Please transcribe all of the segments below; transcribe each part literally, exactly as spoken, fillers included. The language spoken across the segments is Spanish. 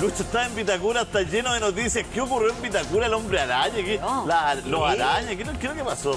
Lucho, está en Vitacura, está lleno de noticias. ¿Qué ocurrió en Vitacura? El hombre araña, ¿qué? No. La, los ¿Sí? arañas, ¿qué, qué es lo que pasó?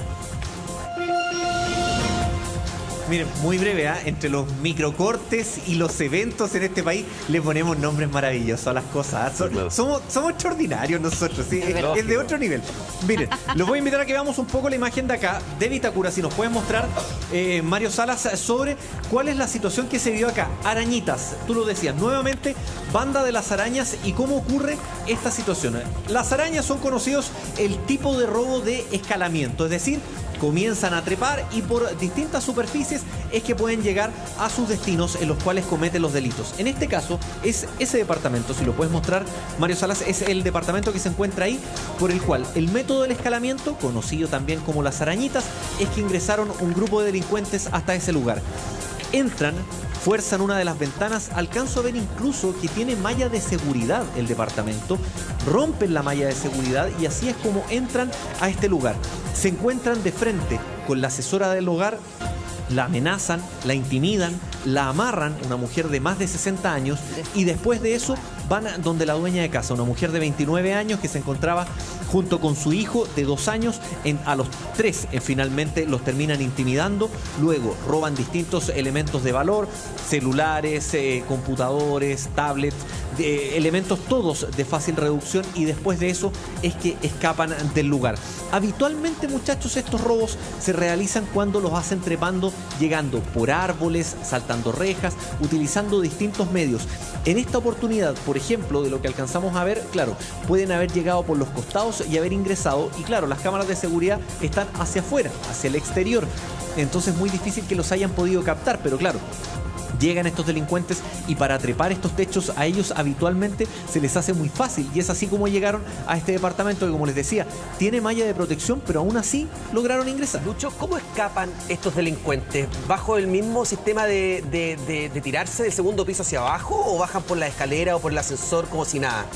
Miren, muy breve, ¿eh? Entre los microcortes y los eventos en este país le ponemos nombres maravillosos a las cosas. ¿eh? So- Claro. somos, somos extraordinarios nosotros, ¿sí? Es es, verdad. es de otro nivel. Miren, los voy a invitar a que veamos un poco la imagen de acá, de Vitacura, si nos pueden mostrar, eh, Mario Salas, sobre cuál es la situación que se vio acá. Arañitas, tú lo decías, nuevamente, banda de las arañas y cómo ocurre esta situación. Las arañas son conocidos el tipo de robo de escalamiento, es decir, comienzan a trepar y por distintas superficies es que pueden llegar a sus destinos en los cuales cometen los delitos. En este caso, es ese departamento, si lo puedes mostrar, Mario Salas, es el departamento que se encuentra ahí, por el cual el método del escalamiento, conocido también como las arañitas, es que ingresaron un grupo de delincuentes hasta ese lugar. Entran, fuerzan una de las ventanas, alcanzo a ver incluso que tiene malla de seguridad el departamento, rompen la malla de seguridad y así es como entran a este lugar. Se encuentran de frente con la asesora del hogar, la amenazan, la intimidan, la amarran, una mujer de más de sesenta años, y después de eso van a donde la dueña de casa, una mujer de veintinueve años que se encontraba junto con su hijo de dos años. En, a los tres eh, finalmente los terminan intimidando, luego roban distintos elementos de valor, celulares, eh, computadores, tablets, de, elementos todos de fácil reducción, y después de eso es que escapan del lugar. Habitualmente, muchachos, estos robos se realizan cuando los hacen trepando, llegando por árboles, saltando rejas, utilizando distintos medios. En esta oportunidad, por ejemplo, de lo que alcanzamos a ver, claro, pueden haber llegado por los costados y haber ingresado, y claro, las cámaras de seguridad están hacia afuera, hacia el exterior, entonces es muy difícil que los hayan podido captar, pero claro, llegan estos delincuentes y para trepar estos techos a ellos habitualmente se les hace muy fácil, y es así como llegaron a este departamento que, como les decía, tiene malla de protección, pero aún así lograron ingresar. Lucho, ¿cómo escapan estos delincuentes? ¿Bajo el mismo sistema de, de, de, de tirarse del segundo piso hacia abajo, o bajan por la escalera o por el ascensor como si nada?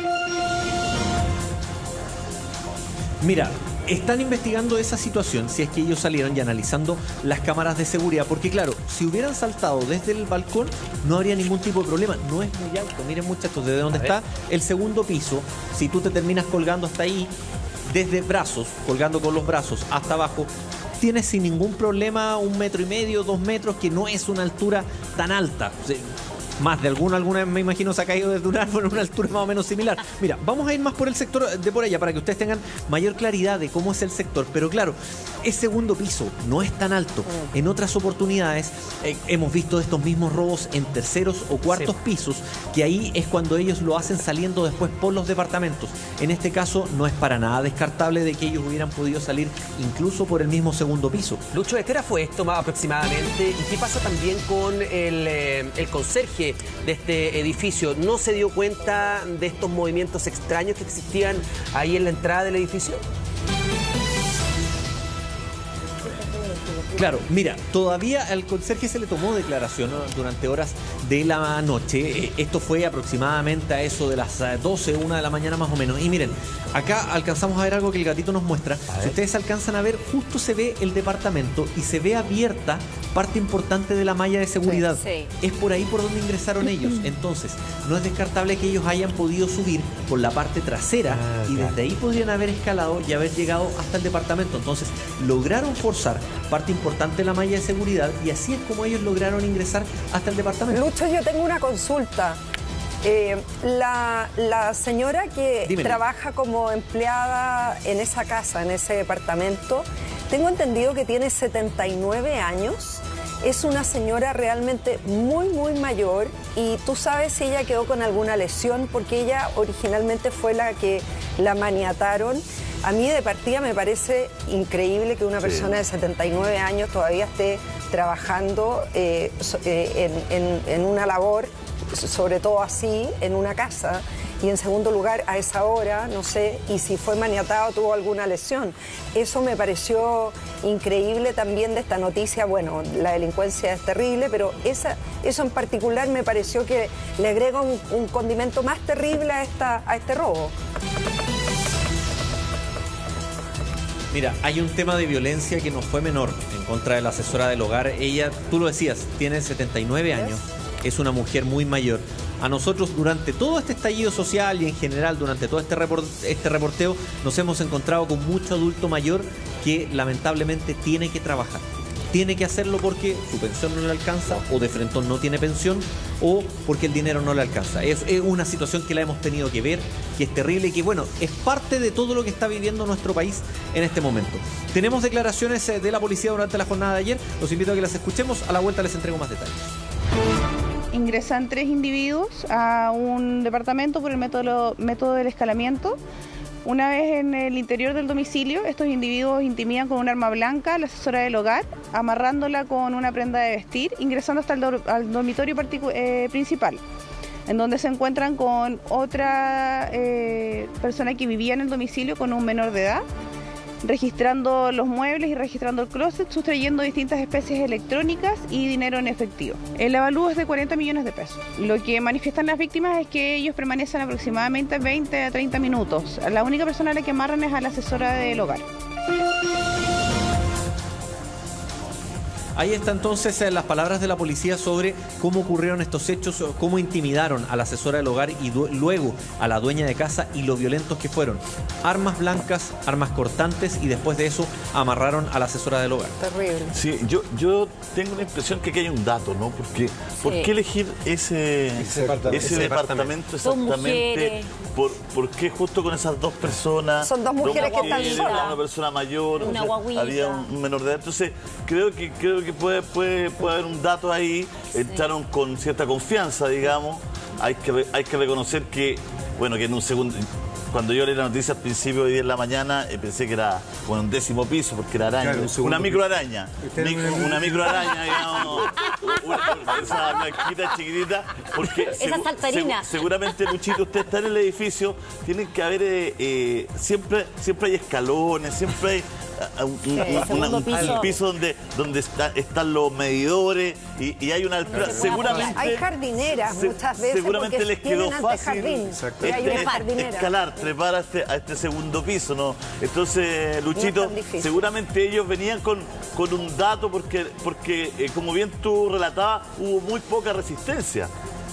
Mira, están investigando esa situación, si es que ellos salieron, y analizando las cámaras de seguridad, porque claro, si hubieran saltado desde el balcón no habría ningún tipo de problema. No es muy alto, miren, muchachos, desde donde está el segundo piso, si tú te terminas colgando hasta ahí, desde brazos, colgando con los brazos hasta abajo, tienes sin ningún problema un metro y medio, dos metros, que no es una altura tan alta. O sea, más de alguno, alguna vez me imagino se ha caído desde un árbol en una altura más o menos similar. Mira, vamos a ir más por el sector de por allá para que ustedes tengan mayor claridad de cómo es el sector. Pero claro, es segundo piso, no es tan alto. En otras oportunidades eh, hemos visto estos mismos robos en terceros o cuartos Sí. pisos, que ahí es cuando ellos lo hacen saliendo después por los departamentos. En este caso no es para nada descartable de que ellos hubieran podido salir incluso por el mismo segundo piso. Lucho, ¿de qué hora fue esto más aproximadamente? ¿Y qué pasa también con el, eh, el conserje de este edificio? ¿No se dio cuenta de estos movimientos extraños que existían ahí en la entrada del edificio? Claro, mira, todavía al conserje se le tomó declaración, ¿no?, durante horas de la noche. Eh, Esto fue aproximadamente a eso de las eh, doce, una de la mañana más o menos. Y miren, acá alcanzamos a ver algo que el gatito nos muestra. Si ustedes alcanzan a ver, justo se ve el departamento y se ve abierta parte importante de la malla de seguridad. Sí, Es por ahí por donde ingresaron ellos. Entonces, no es descartable que ellos hayan podido subir por la parte trasera Ah, y claro. desde ahí podrían haber escalado y haber llegado hasta el departamento. Entonces, lograron forzar parte importante de la malla de seguridad y así es como ellos lograron ingresar hasta el departamento. Lucho, yo tengo una consulta. Eh, la, la señora que Dímelo. trabaja como empleada en esa casa, en ese departamento, tengo entendido que tiene setenta y nueve años. Es una señora realmente muy, muy mayor, y tú sabes si ella quedó con alguna lesión, porque ella originalmente fue la que la maniataron. A mí de partida me parece increíble que una Sí. persona de setenta y nueve años todavía esté trabajando eh, so- eh, en, en- en una labor, so- sobre todo así, en una casa. Y en segundo lugar, a esa hora, no sé, y si fue maniatado, tuvo alguna lesión. Eso me pareció increíble también de esta noticia. Bueno, la delincuencia es terrible, pero esa, eso en particular me pareció que le agrega un, un condimento más terrible a, esta, a este robo. Mira, hay un tema de violencia que no fue menor en contra de la asesora del hogar. Ella, tú lo decías, tiene setenta y nueve años, es una mujer muy mayor. A nosotros durante todo este estallido social y en general durante todo este, report, este reporteo nos hemos encontrado con mucho adulto mayor que lamentablemente tiene que trabajar. Tiene que hacerlo porque su pensión no le alcanza, o de frentón no tiene pensión, o porque el dinero no le alcanza. Es, es una situación que la hemos tenido que ver, que es terrible y que, bueno, es parte de todo lo que está viviendo nuestro país en este momento. Tenemos declaraciones de la policía durante la jornada de ayer. Los invito a que las escuchemos. A la vuelta les entrego más detalles. Ingresan tres individuos a un departamento por el método, método del escalamiento. Una vez en el interior del domicilio, estos individuos intimidan con un arma blanca a la asesora del hogar, amarrándola con una prenda de vestir, ingresando hasta el do al dormitorio eh, principal, en donde se encuentran con otra eh, persona que vivía en el domicilio con un menor de edad, registrando los muebles y registrando el closet, sustrayendo distintas especies electrónicas y dinero en efectivo. El avalúo es de cuarenta millones de pesos. Lo que manifiestan las víctimas es que ellos permanecen aproximadamente veinte a treinta minutos. La única persona a la que amarran es a la asesora del hogar. Ahí está entonces eh, las palabras de la policía sobre cómo ocurrieron estos hechos, cómo intimidaron a la asesora del hogar y luego a la dueña de casa y lo violentos que fueron. Armas blancas, armas cortantes y después de eso amarraron a la asesora del hogar. Terrible. Sí, yo, yo tengo la impresión que aquí hay un dato, ¿no? Porque, sí. ¿Por qué elegir ese, ese departamento, ese departamento exactamente? ¿Por, ¿Por qué justo con esas dos personas? Son dos mujeres que están solas. Una persona mayor, una o sea, guaguita. Había un menor de edad. Entonces, creo que creo que puede, puede, puede haber un dato ahí. Sí. Entraron con cierta confianza, digamos. Hay que, hay que reconocer que, bueno, que en un segundo... Cuando yo leí la noticia al principio de día en la mañana, eh, pensé que era bueno, un décimo piso, porque era araña, claro, un una microaraña. Micro, una microaraña, digamos, una, esa blanquita chiquitita, porque esa segu, saltarina. Segu, seguramente, Luchito, usted está en el edificio, tienen que haber, eh, eh, siempre, siempre hay escalones, siempre hay un, sí, una, una, un, piso. un piso donde, donde está, están los medidores y, y hay una altura. Seguramente hay jardineras se, muchas veces. Seguramente les quedó fácil este, este, escalar, trepar a este, a este segundo piso, ¿no? Entonces, Luchito, no seguramente ellos venían con, con un dato porque, porque eh, como bien tú relatabas, hubo muy poca resistencia.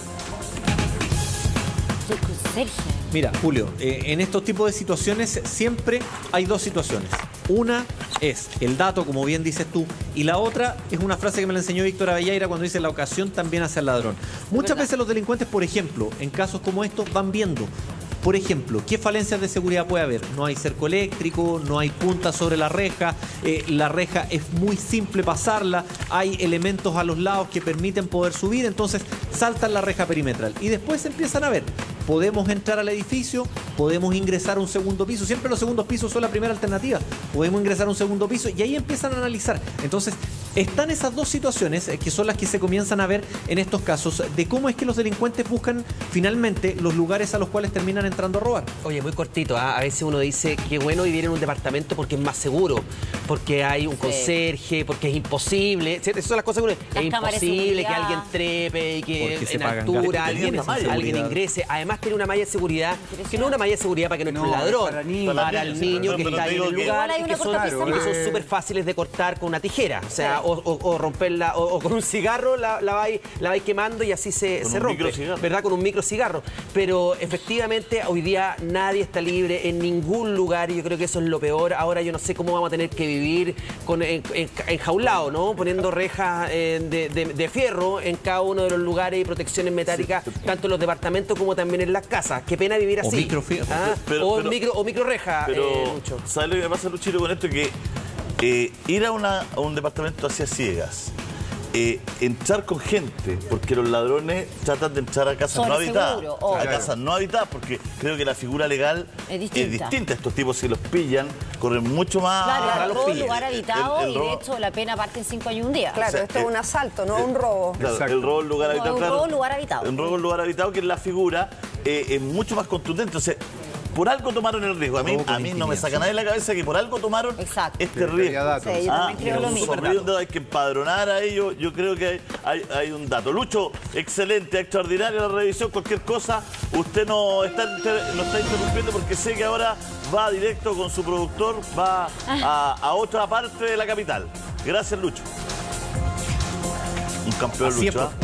Mira, Julio, eh, en estos tipos de situaciones siempre hay dos situaciones. Una es el dato, como bien dices tú, y la otra es una frase que me la enseñó Víctor Avelleira cuando dice: la ocasión también hace al ladrón. Muchas veces los delincuentes, por ejemplo, en casos como estos, van viendo, por ejemplo, ¿qué falencias de seguridad puede haber? No hay cerco eléctrico, no hay punta sobre la reja, eh, la reja es muy simple pasarla, hay elementos a los lados que permiten poder subir, entonces saltan la reja perimetral. Y después empiezan a ver, podemos entrar al edificio, podemos ingresar a un segundo piso, siempre los segundos pisos son la primera alternativa, podemos ingresar a un segundo piso y ahí empiezan a analizar. Entonces, están esas dos situaciones que son las que se comienzan a ver en estos casos de cómo es que los delincuentes buscan finalmente los lugares a los cuales terminan entrando a robar. Oye, muy cortito, ¿eh? A veces uno dice qué bueno vivir en un departamento porque es más seguro, porque hay un conserje, sí. porque es imposible. Esas son las cosas que uno dice. Es imposible que alguien trepe y que en altura alguien, alguien ingrese. Además tiene una malla de seguridad, que no es una malla de seguridad para que no entre no, un ladrón, para, niños, para, para el niño que está ahí en el lugar y que son, que son súper fáciles de cortar con una tijera. O sea, O, o, o romperla, o, o con un cigarro la, la vais la vais quemando y así se, se rompe, ¿verdad? Con un micro cigarro. Pero efectivamente hoy día nadie está libre en ningún lugar y yo creo que eso es lo peor. Ahora yo no sé cómo vamos a tener que vivir con en, en, enjaulado, ¿no? Poniendo rejas eh, de, de, de fierro en cada uno de los lugares y protecciones metálicas, sí, tanto en los departamentos como también en las casas. Qué pena vivir así. O micro fierro. ¿Ah? Pero, o, pero, micro, o micro reja, pero, eh, Lucho. ¿Sabes lo que me pasa, Luchito, con esto? Que Eh, ir a, una, a un departamento hacia ciegas, eh, entrar con gente, porque los ladrones tratan de entrar a casas no habitadas, seguro, oh, a claro. casas no habitadas, porque creo que la figura legal es distinta. es distinta. Estos tipos, si los pillan, corren mucho más. Claro, a el los robo lugar habitado el, el, el robo... y de hecho la pena parte en cinco años y un día. Claro, o sea, esto es eh, un asalto, no eh, un robo. Claro, el robo en lugar no, habitado. Un claro, robo en lugar habitado. Un robo en lugar habitado, que es la figura, eh, es mucho más contundente. O sea, por algo tomaron el riesgo. A mí, a mí no me saca nadie de la cabeza que por algo tomaron Exacto. este riesgo. Sí, yo ah, también creo lo mismo. Hay que empadronar a ellos. Yo creo que hay, hay, hay un dato. Lucho, excelente, extraordinaria la revisión. Cualquier cosa, usted no está, no está interrumpiendo porque sé que ahora va directo con su productor, va a, a otra parte de la capital. Gracias, Lucho. Un campeón, Así Lucho. ¿eh?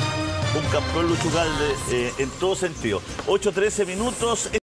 un campeón Lucho Galde eh, en todo sentido. ocho trece minutos.